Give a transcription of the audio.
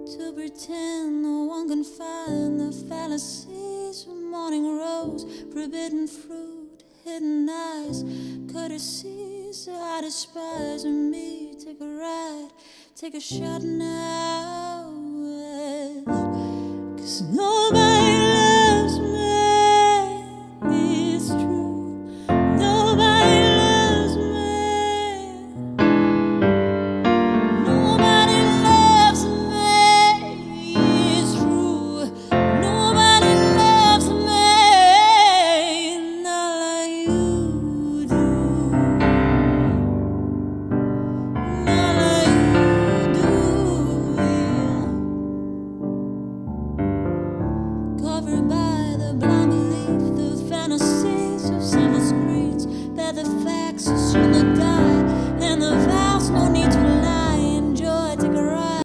to pretend no one can find the fallacies of morning rose, forbidden fruit, hidden eyes, courtesies I despise. And me, take a ride, take a shot now.